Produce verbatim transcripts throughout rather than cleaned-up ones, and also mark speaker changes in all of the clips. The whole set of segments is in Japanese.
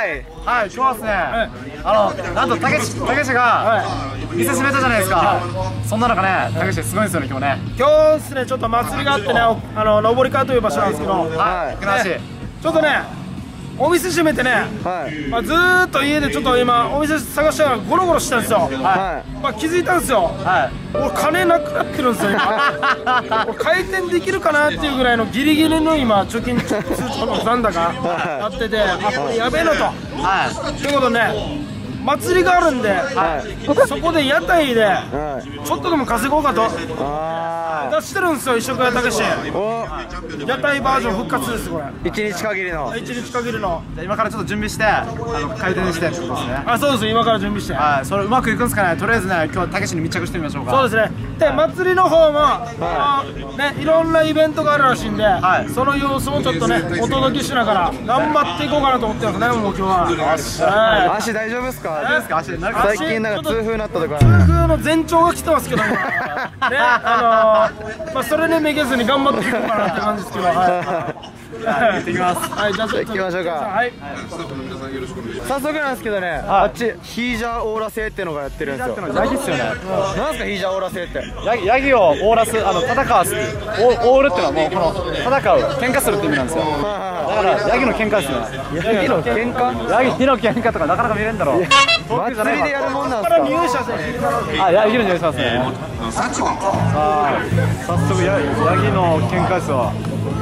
Speaker 1: はい
Speaker 2: はい、今日はですね、あの、なんとたけし、たけしが店閉めたじゃないですか。そんな中ね、たけしすごいんですよね、今日ね。
Speaker 3: 今日ですね、ちょっと祭りがあってね、あの登り川という場所なんですけど、
Speaker 2: はい、船橋。
Speaker 3: ちょっとね、お店閉めてね、まあずーっと家でちょっと今お店探しながらゴロゴロしてたんですよ。まあ気づいたんですよ。俺金なくなってるんですよ今。俺開店できるかなっていうぐらいのギリギリの今貯金通帳の残高やってて、あ、これやべえなと。ということでね、祭りがあるんで、そこで屋台でちょっとでも稼ごうかと出してるんですよ、一食屋たけし。屋台バージョン復活です、これ。
Speaker 1: 一日限りの
Speaker 3: 一日限りの。
Speaker 2: 今からちょっと準備して、あの開店してってことですね。
Speaker 3: あ、そうです、今から準備して。
Speaker 2: はい、それうまくいくんですかね。とりあえずね、今日たけしに密着してみましょうか。
Speaker 3: そうですね。で、祭りの方もね、いろんなイベントがあるらしいんで、その様子もちょっとね、お届けしながら頑張っていこうかなと思ってますね、もう今日は。
Speaker 1: 足大丈夫ですか？
Speaker 3: 最
Speaker 1: 近なんか痛風になったとか。
Speaker 3: 痛風の前兆が来てますけど、ね、あのまあそれねめげずに頑張っていこうかなって感じですけど、はい。行ってきます。はい、じゃあ行
Speaker 1: きましょうか。
Speaker 3: はい。
Speaker 1: 早速なんですけどね、あっちヒージャーオーラ製っていうのがやってるんですよ。
Speaker 2: ヤギっすよね。
Speaker 1: なんですかヒージャーオーラ製って？
Speaker 2: ヤギ、ヤギをオーラす、あの戦わす、オールっていうのはもうこの戦う、喧嘩するって意味なんですよ。だからヤギの喧嘩ですね。
Speaker 1: ヤギの喧嘩？
Speaker 2: ヤギの喧嘩とかなかなか見れんだろう。
Speaker 1: 祭りでやるもんなんですか？
Speaker 3: 入社で。
Speaker 2: あ、ヤギの匂いしますね。さあ、早速ヤヤギの喧嘩ですわ。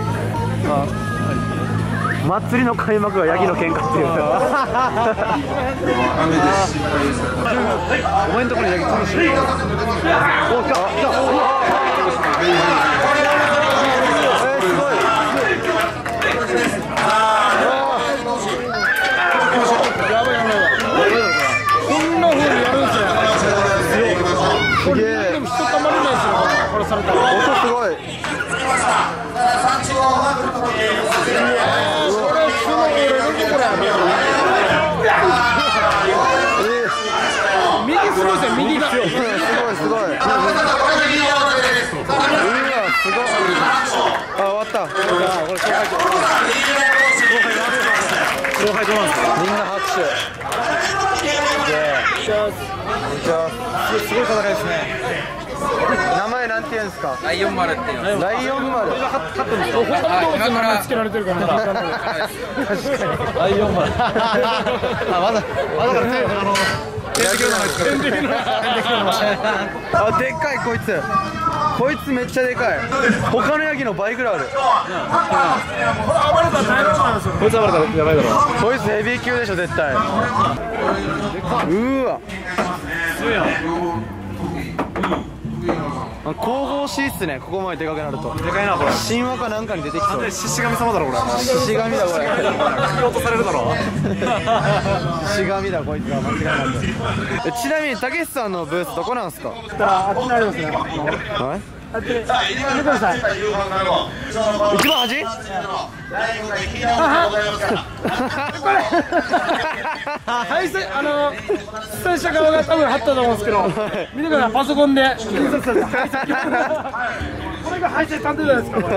Speaker 1: 祭りの開幕はヤギの喧嘩っていう。
Speaker 2: お前んところにヤギ楽しい。お、来た来た。
Speaker 3: これでもひとたまりないですよ、殺されたら。
Speaker 1: 音すごい。
Speaker 3: 右すごいですよ、右が。
Speaker 1: すごいすごい。うわすごい。あ、終わった。これ勝敗
Speaker 2: 勝敗どうなんですか？
Speaker 1: みんな拍手。
Speaker 2: すごい戦いですね。
Speaker 1: 名前なんて言うんですか？
Speaker 4: ライオン丸っていう。
Speaker 1: ライオン丸。
Speaker 3: 他の動物の名前つけられてるから。確かに。
Speaker 2: ライオン丸。あ、まだまだからあの天敵の名前つけられてる。
Speaker 1: あ、でっかいこいつ。こいつめっちゃでかい。他のヤギの倍ぐらいある。
Speaker 3: 暴れたら大変なんですよ。
Speaker 2: こいつ暴れたらやばいだろ。
Speaker 1: こいつヘビー級でしょ絶対。うーわ。
Speaker 2: 強いやん。
Speaker 1: 神々しいっすね、ここまででかくなると。
Speaker 2: でかいなこれ。
Speaker 1: 神話かなんかに出てきそう。
Speaker 2: 獅子神様だろこれ。
Speaker 1: 獅子神だこれ。
Speaker 2: 首落とされるだろ。
Speaker 1: 獅子神だこいつは間違いなく。え、ちなみにたけしさんのブースどこなんですか？
Speaker 3: あっちにありますね。
Speaker 1: はい。
Speaker 3: あっち見てください。
Speaker 1: 一番端？
Speaker 3: これ配線、あの出演者側が多分貼ったと思うんですけど、見てください、パソコンで印刷された配線。これが配線担当じゃないですか。こ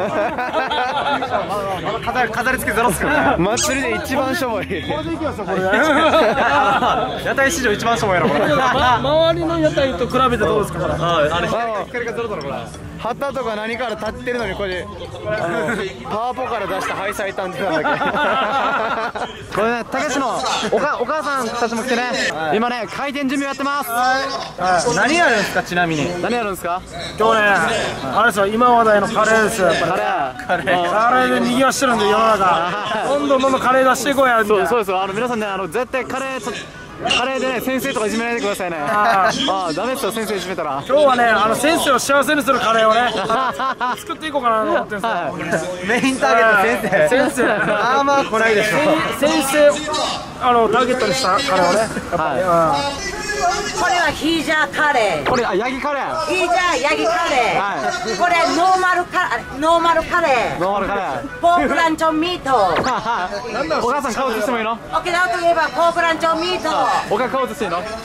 Speaker 3: れ
Speaker 2: 飾り飾り付けゼロっすからね。
Speaker 1: 祭りで一番しょぼい。
Speaker 3: これでいきますよこれ。
Speaker 2: 屋台史上一番しょぼいなこれ。
Speaker 3: 周りの屋台と比べてどうですかこれ。
Speaker 2: はい、あれ光がゼロだろこれ。
Speaker 1: 旗とか何から立ってるのにこれあのパワポから出したハイサイタンってなんだっけ。
Speaker 2: これね、たけしのおかお母さんたちも来てね、今ね開店準備やってます。
Speaker 1: 何やるんですか？ちなみに
Speaker 2: 何やるんですか？
Speaker 3: 今日ね、あれですよ、今話題のカレーですよ。やっぱりカレーカレーで賑わしてるんで世の中。どんどんどんどんカレー出していこうや。
Speaker 2: そうそうですよ。あの皆さんね、あの絶対カレーとカレーでね、先生とかいじめないでくださいね。ああ、ダメですよ、先生いじめたら。
Speaker 3: 今日はね、あの先生を幸せにするカレーをね作っていこうかなと思ってるんですよ。
Speaker 1: メインターゲット先生。
Speaker 3: 先生、
Speaker 1: あーまあ来ないでしょ。
Speaker 3: 先生あのターゲットにしたカレーをね、やっぱり。
Speaker 4: はヒージャーカレー。
Speaker 2: これあヤギカレー。
Speaker 4: ヒージャーヤギカレー。
Speaker 2: はい。
Speaker 4: これノーマルカノーマルカレー。
Speaker 2: ノーマルカレー。
Speaker 4: ポークランチョンミート。
Speaker 2: お母さん顔映してもいいの？
Speaker 4: 沖縄といえばポークランチョンミート。
Speaker 2: お母さん顔映していいの？
Speaker 4: はい、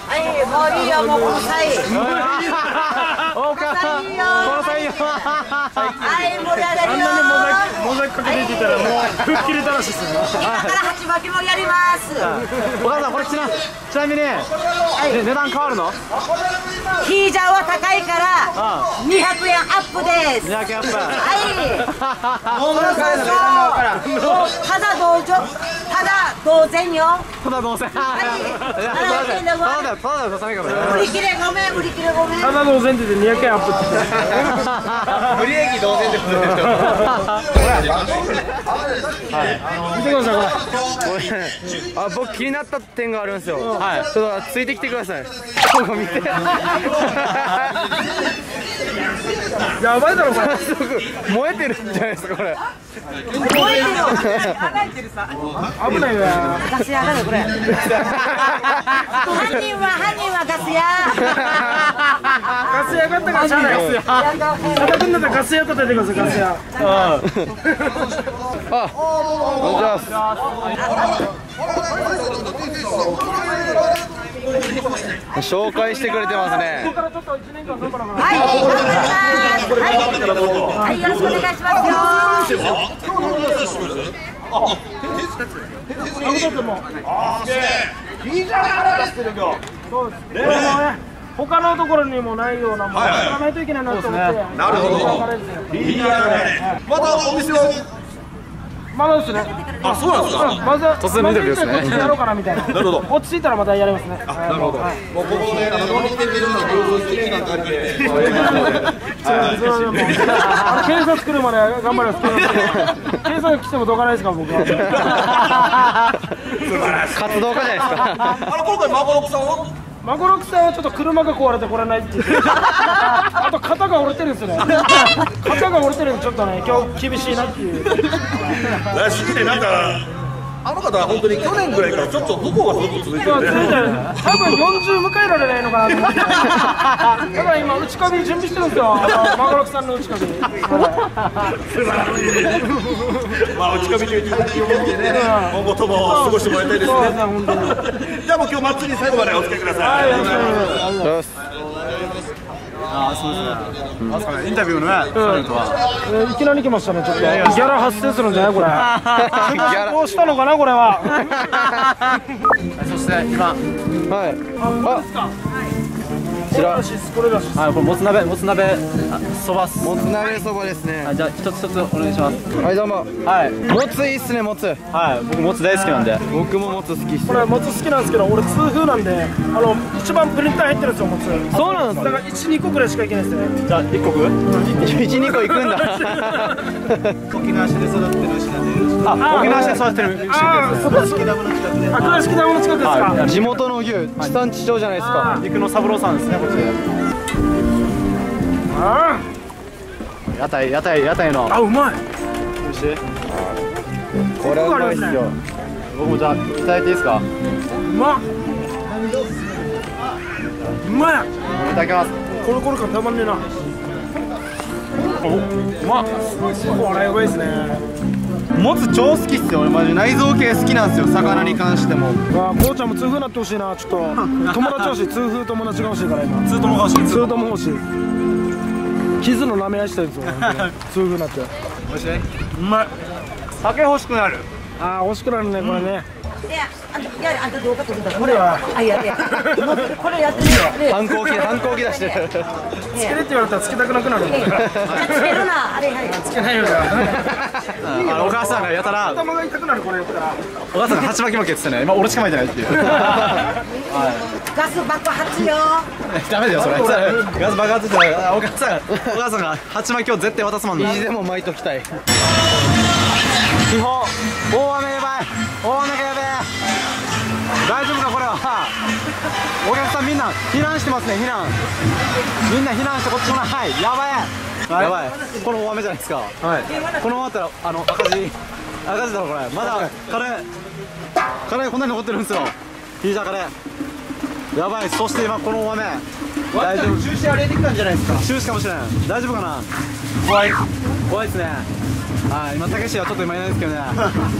Speaker 4: もういいよ、もうこの際。
Speaker 2: お母さんこの際よ。
Speaker 4: はい、盛り上がるよ。
Speaker 3: モザイクかけていたらもう吹っ切れたらしいですよ。
Speaker 4: 今から鉢巻きもやります。
Speaker 2: お母さんこれちなちなみに値段変わるの？
Speaker 4: ヒージャーは高いからにひゃくえんアップです。
Speaker 2: にひゃくえんアップ。
Speaker 4: はい。そうそうそう。ただ同情、ただ同然よ。
Speaker 2: ただどうせ。
Speaker 4: はい。
Speaker 2: ただだただださないから。
Speaker 4: 売り切れごめん、売り切れごめん。
Speaker 3: ただ同然でにひゃくえんアップって。
Speaker 1: 無理駅同然で普通でしょ。
Speaker 3: 見てくださいこれ。
Speaker 1: あ、僕気になった点があるんですよ。はい。ちょっとついてきてください。ここ見て。
Speaker 3: やばいだろこれ。
Speaker 1: 燃えてるんじゃないですかこれ。
Speaker 4: 燃えてる。
Speaker 3: 危ないよ。
Speaker 4: ガス屋だねこれ。犯人は犯人はガス屋。
Speaker 3: ガス屋があったからしゃあない。ガス屋。叩くんだったらガス屋叩いてくださいガス屋。
Speaker 1: あ、お願いします。紹介してくれてますね。
Speaker 3: ここからちょっといちねんかん頑張らな。
Speaker 4: はい、頑張ります。はい、はい、よろしくお願いしますよ。
Speaker 3: 他のところにもないようなものをやらないといけないなと思って。なるほど。
Speaker 5: またお店は
Speaker 3: まだですね。
Speaker 5: あ、そうなんですか。
Speaker 3: まず
Speaker 2: 突然緑ですね。
Speaker 3: こっちでやろうかなみたいな。なるほど。落ち着いたらまたやりますね。
Speaker 5: なるほど。もうここね、あの乗り手見るのを好きな感じで。
Speaker 3: 警察来るまで頑張ります。警察来てもどかないですから僕は。
Speaker 1: 活動家じゃないですか。
Speaker 5: あの今回マゴロクさんは？
Speaker 3: マゴロクさんはちょっと車が壊れてこれないって言って。あと肩が折れてるんですよね。肩が折れてるんでちょっとね今日厳しいなっていう。
Speaker 5: らしいね、なんかあの方は本当に去年ぐらいからちょっと不幸がすごく続いてるね。
Speaker 3: 多分よんじゅう迎えられないのかなと思って。だから今内カビ準備してるんですよ。マゴロクさんの内カビ。
Speaker 5: まあ内カビという気持ちを持ってね、今後とも過ごしてもらいたいですね。じゃあもう今日祭り最後までお付き合いください。
Speaker 2: あ、そうですね。インタビューのね、
Speaker 3: いきなり来ましたね。ちょっとギャラ発生するんじゃないこれ。どうしたのかなこれは。
Speaker 2: そして今、
Speaker 1: はい。あ、こちら。
Speaker 3: これだし。
Speaker 2: はい、これもつ鍋、もつ鍋、そば。
Speaker 1: もつ鍋そばですね。
Speaker 2: じゃあ一つ一つお願いします。
Speaker 1: はい、どうも。
Speaker 2: はい。
Speaker 1: もついいっすね、もつ。
Speaker 2: はい、僕もつ大好きなんで。
Speaker 1: 僕ももつ好きっす。
Speaker 3: これもつ好きなんですけど、俺痛風なんで、あの一番プリンター入ってるんですよ、もつ。
Speaker 1: そうなんです
Speaker 3: だから一二個ぐらいしかいけないですね。
Speaker 2: じゃあ一個く？
Speaker 1: 一二個いくんだ。
Speaker 5: 沖縄市で育ってる牛なんで。
Speaker 2: あ、沖縄市で育てる牛です。
Speaker 3: あ、そこ好きダムの近くで。あ、倉敷ダムの近くですか。
Speaker 1: 地元の牛、地産地消じゃないですか。
Speaker 2: 陸の三郎さんですね、こっちで。
Speaker 3: あ
Speaker 2: 屋台、屋台、屋台の。
Speaker 3: あ、うまい。
Speaker 2: 美味しい。
Speaker 1: これはうまいっすよ。
Speaker 2: 僕もじゃあいただいていいですか。
Speaker 3: うまっ。うまい。
Speaker 2: いただきます。
Speaker 3: コロコロ感たまんねえな。お、うまっ。これうまいですね。
Speaker 1: もつ超好きっすよ。俺マジ内臓系好きなんですよ。魚に関しても。
Speaker 3: あ、こうちゃんも痛風になってほしいな。ちょっと友達欲しい。痛風友達が欲しいから今。
Speaker 2: ツートモ欲しい。
Speaker 3: ツートも欲しい。傷の舐め合いしてるんですよ。痛風になって。
Speaker 2: 美味しい。
Speaker 3: うまい。
Speaker 2: 酒欲しくなる。
Speaker 3: ああ、欲しくなるねこれね。
Speaker 4: いや、あんた、いや、あんた動画撮るんだ。
Speaker 3: これは。
Speaker 4: あ、いやいや。これやってるよ。
Speaker 1: 反抗期、反抗期出してる。
Speaker 3: つけれって言われたらつけたくなくなる。
Speaker 4: つけるな、あれ、はい。
Speaker 3: つけないよ。
Speaker 2: あのお母さんがやたら、
Speaker 3: 頭が痛くなるこれやったら。
Speaker 2: お母さんが鉢巻き負けって言ってね、今俺しか巻いてないっていう。
Speaker 4: ガス爆発よ。
Speaker 2: ダメだよそれ。ガス爆発ってお母さん、お母さんが鉢巻きを絶対渡すもんね。
Speaker 1: 意地でも巻いときたい。
Speaker 2: 基本、大雨やばい。大雨がやべえ。大丈夫かこれは。お客さんみんな避難してますね。避難。みんな避難してこっち来ない。やばい。やばい。この大雨じゃないですか。はい。このままだったらあの赤字赤字だろこれ。まだカレーカレーこんなに残ってるんですよ。ヒージャーカレー。 やばい。そして今この大雨大丈夫。
Speaker 1: 中止あれできたんじゃないですか。
Speaker 2: 中止かもしれない。大丈夫かな。
Speaker 1: 怖い
Speaker 2: 怖いですね。はい、今たけしはちょっと今いないですけどね。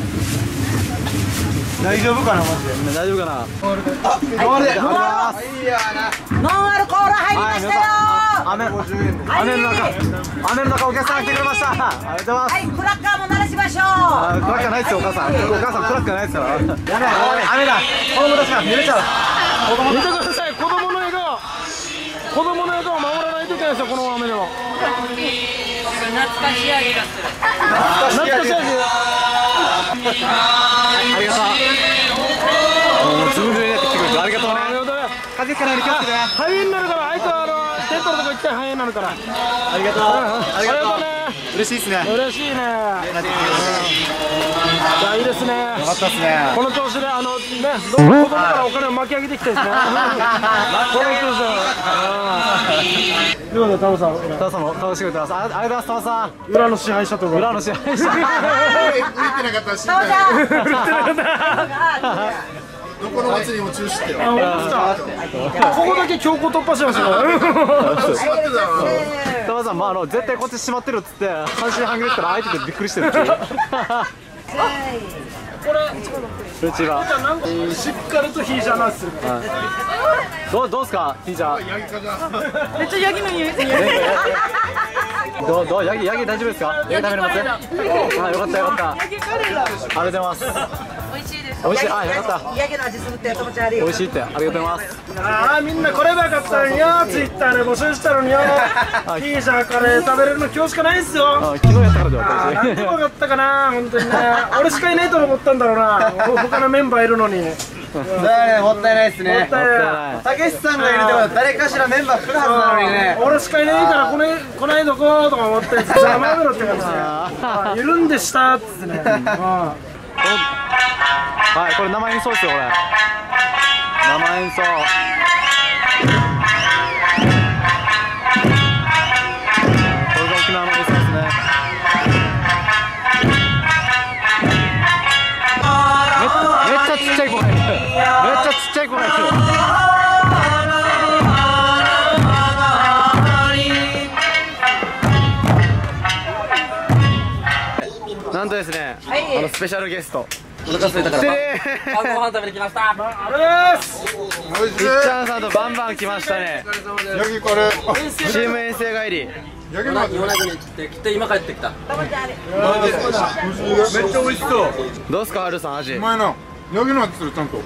Speaker 1: 大丈夫かなマジで。
Speaker 2: 大丈夫かな。
Speaker 1: あ、ノンアルで。
Speaker 2: ありがとうございます。
Speaker 4: ノンアルコール入りましたよ。
Speaker 2: 雨雨の中雨の中お客さんが来てくれました。ありがとうございます。
Speaker 4: はい、クラッカーも鳴らしましょう。
Speaker 2: あー、クラッカーないですよお母さん。お母さんクラッカーないですから。やばい雨だ。子供たちが濡れちゃう。
Speaker 3: 見てください、子供の笑顔、子供の笑顔を守らないといけないですよ、この雨でも。
Speaker 4: 懐かしい味がする。
Speaker 3: 懐かしい味。
Speaker 2: ありがとう。もうずぶ濡れになってきてくれてありがとうね。風邪ひかないで気をつけてね。
Speaker 3: 肺炎になるから、あいつはあのテントのとこ行って肺炎になるから。
Speaker 2: ありがとう。ありがとうね。嬉しいですね。
Speaker 3: 嬉しいね。じゃあいいですね。
Speaker 2: よかったですね。
Speaker 3: この調子であのね、どんどん子供からお金を巻き上げていきたいですね。この調子で。ということでタモさん、
Speaker 2: タモさんも楽しく歌います。ありがとうございますタモさん。
Speaker 3: 裏の支配者とか。
Speaker 2: 裏の支配者。
Speaker 5: 言ってなかったら心配。どこの祭りも中止ってよ。
Speaker 3: あ、本当ですか。ここだけ強行突破しましたよ。
Speaker 2: タモさん、まああの絶対こっち閉まってるっつって半信半疑したら相手でびっくりしてるっていう。
Speaker 3: これ
Speaker 2: うちは
Speaker 3: なんかしっかりとヒージャーナスする。
Speaker 2: どうどうですかヒージャー。
Speaker 4: めっちゃヤギの匂い。
Speaker 2: どうどうヤギヤギ大丈夫ですか。ヤギ食べれます。あ、よかったよかった。ありがとうございます。
Speaker 4: 美味しいです。
Speaker 2: 美味しい。あ、よかった。
Speaker 4: ヤギの味するって気持ち悪い。
Speaker 2: 美味しいってありがとうございます。
Speaker 3: ああ、みんなこればよかったのによ。ツイッターで募集したのによ。ヒージャーカレー食べれるの今日しかないんすよ。
Speaker 2: あ、昨日やったからでは
Speaker 3: あー、なんでもよかったかな、本当にね。俺しかいないと思ったんだろうな。他のメンバーいるのに。
Speaker 1: だからね、もったいないですね。
Speaker 3: もったいない。
Speaker 1: たけしさんがいるとこ誰かしらメンバー来るはずなのにね。
Speaker 3: 俺しかいないからこのこないどことか思って邪魔だろって感じで、あいるんでしたっつってね。
Speaker 2: はい、これ生演奏ですよこれ。生演奏。これが沖縄の演奏ですね。めっちゃちっちゃい子がいる。めっちゃちっちゃい子がいる。なんとですね、あのスペシャルゲスト。お腹空いたから。
Speaker 4: 晩ご飯食べに来ました。
Speaker 3: あれです。
Speaker 5: おいしい。
Speaker 1: いっちゃんさんとバンバン来ましたね。
Speaker 5: ヤギこれ。
Speaker 1: チーム遠征帰り。
Speaker 5: ヤギの味。めっ
Speaker 4: 来て今帰ってきた。
Speaker 5: ちゃ美味しそう。
Speaker 1: どうすか、はるさん味。
Speaker 5: うまいな。ヤギの味するちゃんと。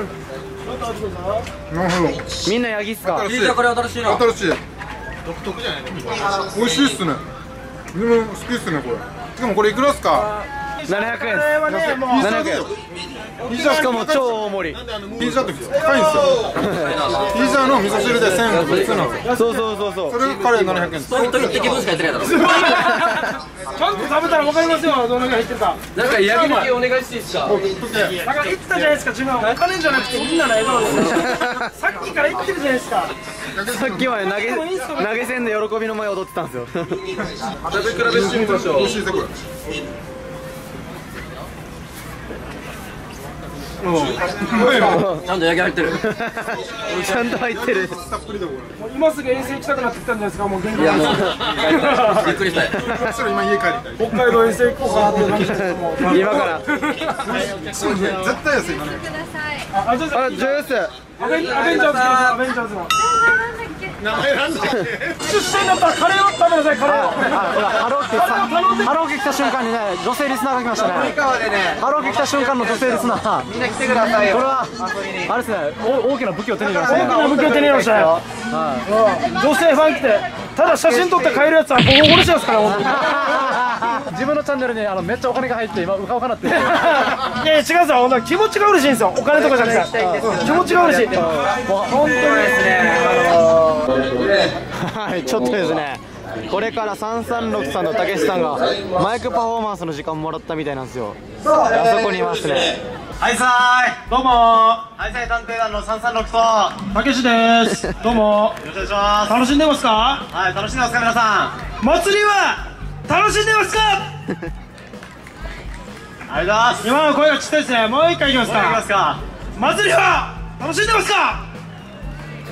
Speaker 5: なるほど。
Speaker 1: みんなヤギっすか。
Speaker 5: 新しい。
Speaker 4: これ新しいな。
Speaker 5: 新しい。独特じゃないの。美味しいっすね。でも好きっすねこれ。しかもこれいくらっすか。
Speaker 1: ななひゃくえん
Speaker 3: これはね、もう
Speaker 1: ななひゃくえん。しかも超大盛り。
Speaker 5: ピザって高いんですよ。ピザの味噌汁でせんえん普通なんですよ。
Speaker 1: そうそうそうそう。
Speaker 5: それがカレーななひゃくえんです。
Speaker 4: そういう時って気分しかやってないだろ。
Speaker 3: ちゃんと食べたら分かりますよ、どのぐらい入ってるか。
Speaker 4: なんかヤギ巻きお願いしていいですか。
Speaker 3: だから言ってたじゃないですか、自分はお金じゃなくてみんなの笑顔です。さっきから言ってるじゃないですか。
Speaker 1: さっきまで投げ投げ銭で喜びの舞踊ってたんですよ。
Speaker 5: 食べ比べしてみましょう。美味しいですこれ。
Speaker 4: ちゃんとヤギ入ってる。
Speaker 1: ちゃんと入ってる。
Speaker 5: たっぷりだこれ。
Speaker 3: もう今すぐ遠征行きたくなってきたんじゃないですか、もう元気
Speaker 4: いやもう
Speaker 3: に。
Speaker 4: びっくりしたよ。
Speaker 5: そしたら今家帰りたい。
Speaker 3: 北海道遠征行こうかなっていう感じですけども。
Speaker 1: 今から
Speaker 5: 絶対安い今ね。
Speaker 3: あ、あ、じゃあ、
Speaker 1: あ、ジュース。
Speaker 3: アベンアベンジャーズです、アベンジャーズの。
Speaker 5: 名前なんだっけ。
Speaker 3: 出身だったらカレーを食べなさい、カレーを。
Speaker 2: ハローキハローキ来た瞬間にね、女性リスナーが来ましたね。
Speaker 1: 川でね、
Speaker 2: ハローキ来た瞬間の女性リスナー。
Speaker 1: みんな来てくださいよ。
Speaker 2: これはあれですね、お大きな武器を手に入れましたね。
Speaker 3: 大きな武器を手に入れましたよ。女性ファン来て、ただ写真撮って帰るやつはボコボコにしますから、本当に。
Speaker 2: 自分のチャンネルにあのめっちゃお金が入って今うかうかなってる。
Speaker 3: いやいや違うんですよ、本当に気持ちが嬉しいんですよ、お金とかじゃなくて気持ちが嬉しい。本当にですね、
Speaker 1: はい、ちょっとですね、これからさんさんろくさんとたけしさんがマイクパフォーマンスの時間もらったみたいなんですよ。あそこにいますね。
Speaker 2: はいさーい、
Speaker 3: どうも
Speaker 2: はいさい探偵団のさんさんろくとよ
Speaker 3: たけしです。どうも
Speaker 2: ろしくお願いします。
Speaker 3: 楽しんでますか。
Speaker 2: はい、楽しんでますか皆さん。
Speaker 3: 祭りは楽しんでますか。
Speaker 2: ありがとうございます。
Speaker 3: 今の声がちっちゃいですね、もう一回いきます
Speaker 2: お願いしま
Speaker 3: か。
Speaker 2: すか。
Speaker 3: 祭りは楽しんでますか。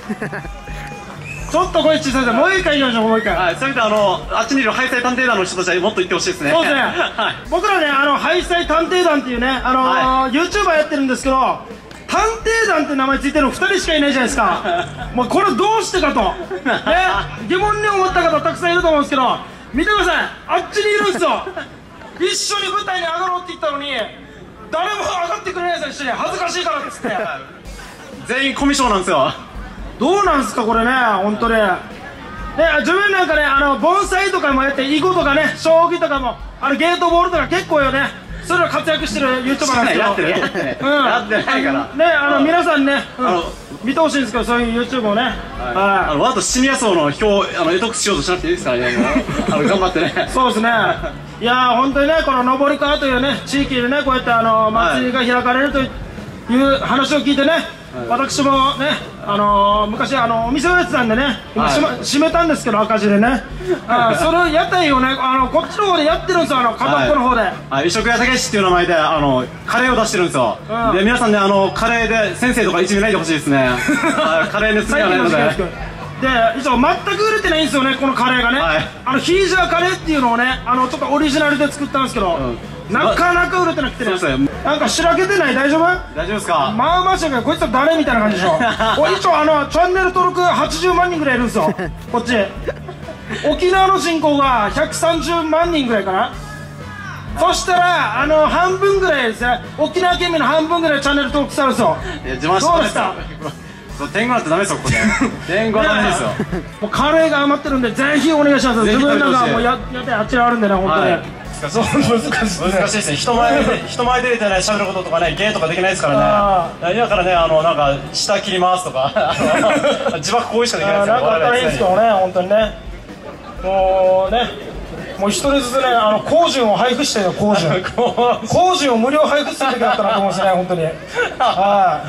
Speaker 3: ちょっと声小さいです。もう一回言いましょう、もう一回。
Speaker 2: はい、それであのあっちにいるハイサイ探偵団の人たちはもっと言ってほしいですね。
Speaker 3: そうですね。僕らね、あのハイサイ探偵団っていうね、あのー、YouTuber やってるんですけど、探偵団って名前ついてるのふたりしかいないじゃないですか。もうこれどうしてかと、ね、疑問に思った方たくさんいると思うんですけど、見てください、あっちにいるんですよ。一緒に舞台に上がろうって言ったのに誰も上がってくれないですよ。一緒に恥ずかしいからっつって
Speaker 2: 全員コミュ障なんですよ。
Speaker 3: どうなんすかこれね、本当にね。自分なんかね、あの盆栽とかもやって、囲碁とかね、将棋とかも、あのゲートボールとか結構よね、それら活躍してる YouTuber なんですけど、
Speaker 2: やってるやってない、うん、やってないから
Speaker 3: ね、あの皆さんね、うん、あの見てほしいんですけど、そういう YouTube をね、はい、
Speaker 2: あのわざとシニア層の票をあの得得しようとしなくていいですからね、もうあの頑張ってね。
Speaker 3: そうですね。いやー本当にね、この登川というね地域でね、こうやってあの祭りが開かれるという話を聞いてね、はい、私もね、あのー、昔あのお店をやってたんでね、今、はい、閉めたんですけど赤字でね、あそれ屋台をね、あのこっちの方でやってるんですよ、あの片っぽの方で、はいはい、
Speaker 2: 異色屋武っていう名前であのカレーを出してるんですよ、うん、で皆さんね、あのカレーで先生とかいじめないでほしいですね。カレーで好きはないので。
Speaker 3: で、一応全く売れてないんですよね、このカレーがね、はい、あのヒージャーカレーっていうのをね、あのちょっとオリジナルで作ったんですけど、うん、なかなか売れてなくてね、なんかしらけてない？大丈夫？
Speaker 2: 大丈夫ですか？
Speaker 3: まあまあしらけど、こいつは誰みたいな感じでしょ。一応あのチャンネル登録はちじゅうまんにんぐらいいるんですよ、こっち。沖縄の人口がひゃくさんじゅうまんにんぐらいかな。そしたらあの半分ぐらいですね、沖縄県民の半分ぐらいチャンネル登録してあるんですよ。
Speaker 2: いや、自慢してないですか？天狗なんてダメですよ、ここで。天狗はダメですよ。
Speaker 3: もうカレーが余ってるんで、ぜひお願いします。自分なんかもうやってあっちにあるんでね、本当に。そう、難しい。
Speaker 2: 難しいですね。人前で人前で出てね、喋ることとかね、芸とかできないですからね。今からね、あのなんか下切りますとか、自爆行為しかできないですから。
Speaker 3: なんか大変ですけどね、本当にね。もうね。もう一人ずつね、あの工順を配布してるよ、工順。工順を無料配布する時だったなと思うんですね、本当に。はい。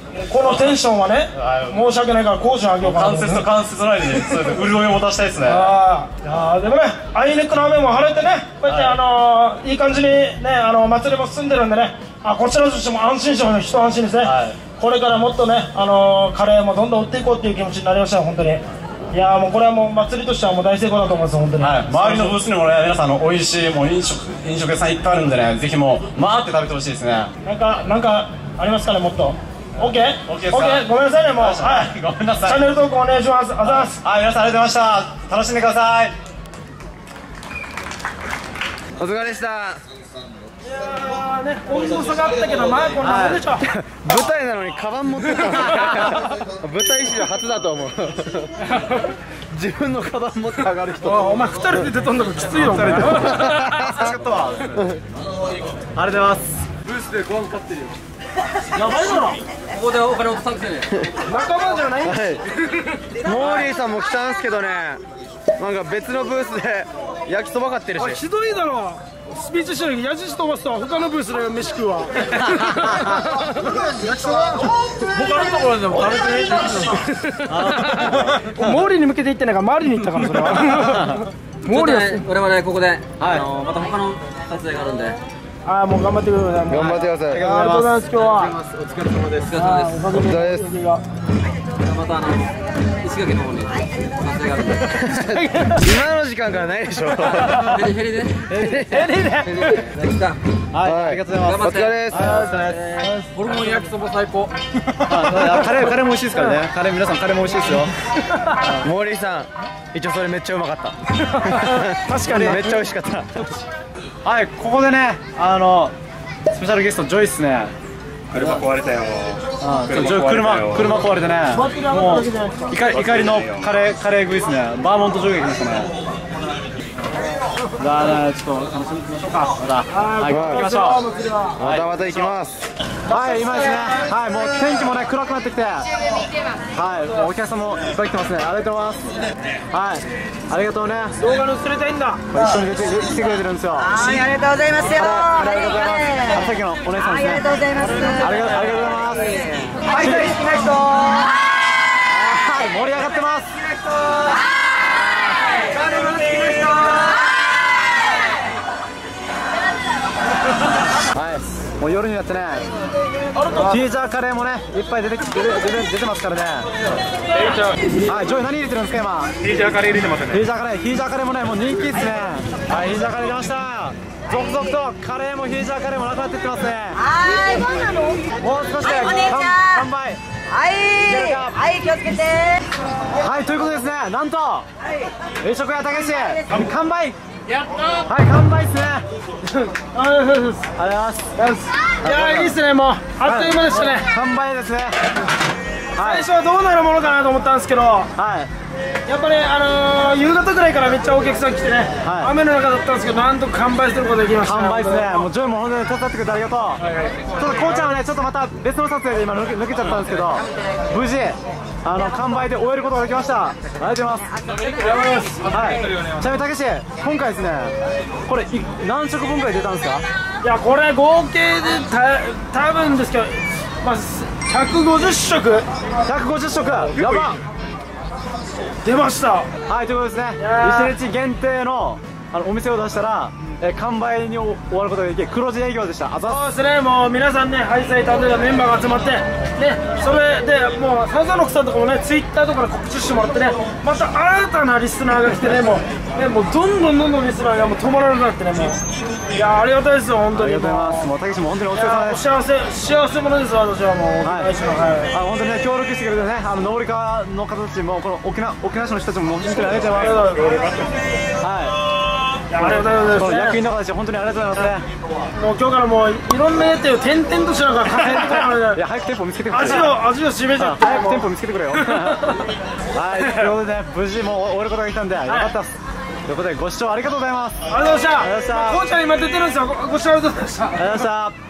Speaker 3: このテンションはね、申し訳ないから工事上げようかな。
Speaker 2: 関節と関節の間に潤いを持たしたいですね。
Speaker 3: ああ、でもね、あいにくの雨も晴れてね、こうやってあのいい感じにね、あの祭りも進んでるんでね、あ、こちらとしても安心しても一安心ですね。これからもっとね、あのカレーもどんどん売っていこうっていう気持ちになりましたよ、本当に。いやー、もうこれはもう祭りとしてはもう大成功だと思います、本当に。
Speaker 2: 周りのブースにもね、皆さんの美味しいもう飲食飲食屋さんいっぱいあるんでね、ぜひもう回って食べてほしいですね。
Speaker 3: なんかなんかありますかね、もっと。オッケー、
Speaker 2: オッケー、ご
Speaker 3: めんなさいね、もう、はい、
Speaker 2: ごめんなさい。
Speaker 3: チャンネル登録お願いします。あざます。
Speaker 2: はい、皆さんありがとうございました。楽しんでください。
Speaker 1: お疲れでした。い
Speaker 3: やーね、温度差があったけど、まあこんなもんでしょ。
Speaker 1: 舞台なのにカバン持ってたの。舞台史上初だと思う。自分のカバン持って上がる人。
Speaker 3: お前二人で出たんだからきついよ。お前。
Speaker 2: ありがとうございます。
Speaker 3: ブースでご飯買ってるよ。やばいだろ。こ
Speaker 6: こでお金落とさんくせに
Speaker 3: 仲間じゃない。
Speaker 1: モーリーさんも来たんすけどね、なんか別のブースで焼きそば買ってるし。
Speaker 3: ひどいだろ。スピーチしてる時矢印飛ばすと他のブースで飯食うわ。焼きそば他のところでも食べてない。モーリーに向けて言ってないから周りに行ったから、それは。
Speaker 6: モーリー我々ここであのまた他の撮影があるんで、
Speaker 3: ああ、もう頑張ってください。
Speaker 1: 頑張ってください。
Speaker 3: ありがとうございます。今日は
Speaker 6: お疲れ様です。お疲れ様です。
Speaker 1: お疲れ様です。
Speaker 6: またあの石垣の方に撮影があるんで。
Speaker 1: 今の時間からないでしょ。
Speaker 6: ヘリヘリで。
Speaker 3: ヘリで。
Speaker 6: 来た。
Speaker 2: はい、ありがとうございます。
Speaker 1: お疲れです。
Speaker 6: ホルモン焼きそば最高。
Speaker 2: カレーカレーも美味しいですからね。カレー皆さんカレーも美味しいですよ。
Speaker 1: モーリーさん、一応それめっちゃうまかった。
Speaker 3: 確かに
Speaker 1: めっちゃ美味しかった。
Speaker 2: はい、ここでね、あのスペシャルゲストジョイスね。
Speaker 5: 車壊れたよ。
Speaker 2: ああ、車車壊れてね。もう怒怒りのカレーカレー食いですね。バーモント上下来ましたね。じゃあね、ちょっと楽しみに行きましょうか。また、はい、行きましょう。
Speaker 1: またまた行きます。
Speaker 2: はい、今ですね。はい、もう天気もね暗くなってきて、はい、もうお客さんもいっぱい来てますね。ありがとうございます。はい、ありがとうね。
Speaker 3: 動画の釣れたいんだ。
Speaker 2: 一緒に出て来てくれてるんですよ。
Speaker 4: はい、ありがとうございますよ。
Speaker 2: ありがとうございます。さっきのお姉さんですね。
Speaker 4: ありがとうございます。
Speaker 2: ありがとうありがとうございます。
Speaker 4: はい、好きな人。
Speaker 2: はい、盛り上がってます。
Speaker 4: 好きな人。カレーも好きな人。
Speaker 2: はい、もう夜になってね、 ヒージャーカレーもねいっぱい出てきて出て出てますからね。はい、ジョイ何入れてるんですか今？
Speaker 3: ヒージャーカレー入れてますね。
Speaker 2: ヒージャーカレー、ヒージャーカレーもねもう人気ですね。はい、ヒージャーカレー出ました。続々とカレーもヒージャーカレーもなくなっていってますね。
Speaker 4: はい、そうなの。
Speaker 2: もう少しで
Speaker 4: お姉ちゃん
Speaker 2: 完売。
Speaker 4: はいはい気をつけて。
Speaker 2: はい、ということですね、なんと栄食屋たけし完売。やったー。はい、完売ですね。ありがとうございます。
Speaker 3: いやーいいっすね、もうあっという間でしたね。
Speaker 2: 完売ですね。
Speaker 3: 最初はどうなるものかなと思ったんですけど、
Speaker 2: はい、
Speaker 3: やっぱりあのー、夕方ぐらいからめっちゃお客さん来てね、はい、雨の中だったんですけど、なんとか完売することができました。
Speaker 2: 完売ですね。もうジョイも本当に手伝ってくれてありがとう。はいはい、ちょっとこうちゃんはねちょっとまた別の撮影で今抜け、抜けちゃったんですけど、無事あの完売で終えることができました。ありがとうございます。ありがとうございます。はい。ちなみにたけし、今回ですね、これい何食分くらい出たんですか？
Speaker 3: いやこれ合計でた多分ですけど、まあひゃくごじゅっしょく。
Speaker 2: ひゃくごじゅっしょく。やば。
Speaker 3: 出ました。
Speaker 2: はい、ということですね、いちにち限定のあのお店を出したら、えー、完売に終わることができ、黒字営業でした。あざ
Speaker 3: そうですね、もう皆さんね、ハイサイ担当のメンバーが集まって、ね、それでもう、さんさんろくさんとかもね、ツイッターとかで告知してもらってね、また新たなリスナーが来てね、もう、ね、もうどんどんどんどんリスナーがもう止まらなくなってね、もう、いやー、ありがたいですよ、本当に。
Speaker 2: ありがとうございます。もうたけしも本当にお疲れ様です。
Speaker 3: 幸せ、幸せ者です、私はもう、はい、はい、
Speaker 2: あ、本当にね、協力してくれてね、あの登り川の方たちも、この沖縄、沖縄市の人たちも、本当にありがとうございます。はい。
Speaker 3: ありがとうございます。
Speaker 2: この役員の方たち本当にありがとうございますね。
Speaker 3: もう今日からもういろんなやつを点々としながら稼いでくれる。
Speaker 2: いや早く店舗見つけてくれ。
Speaker 3: 味を味を締めちゃって。
Speaker 2: 早く店舗見つけてくれよ。はい、ということでね無事もう終えることができたんでよかったです。ということでご視聴ありがとうございます。
Speaker 3: ありがとうございました。
Speaker 2: ありがとうございました。
Speaker 3: こうちゃん今出てるんですよ。ご視聴ありがとうございました。
Speaker 2: ありがとうございました。